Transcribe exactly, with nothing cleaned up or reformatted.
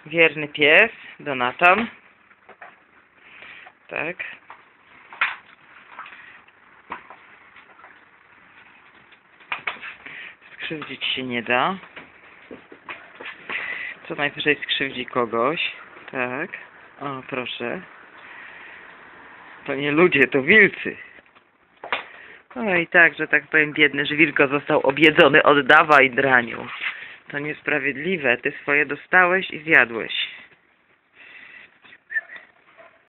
Wierny pies, Donatan. Tak. Skrzywdzić się nie da. Co najwyżej skrzywdzi kogoś. Tak. O, proszę. To nie ludzie, to wilcy. No i tak, że tak powiem, biedny żwirko został objedzony. Oddawaj, draniu. To niesprawiedliwe. Ty swoje dostałeś i zjadłeś.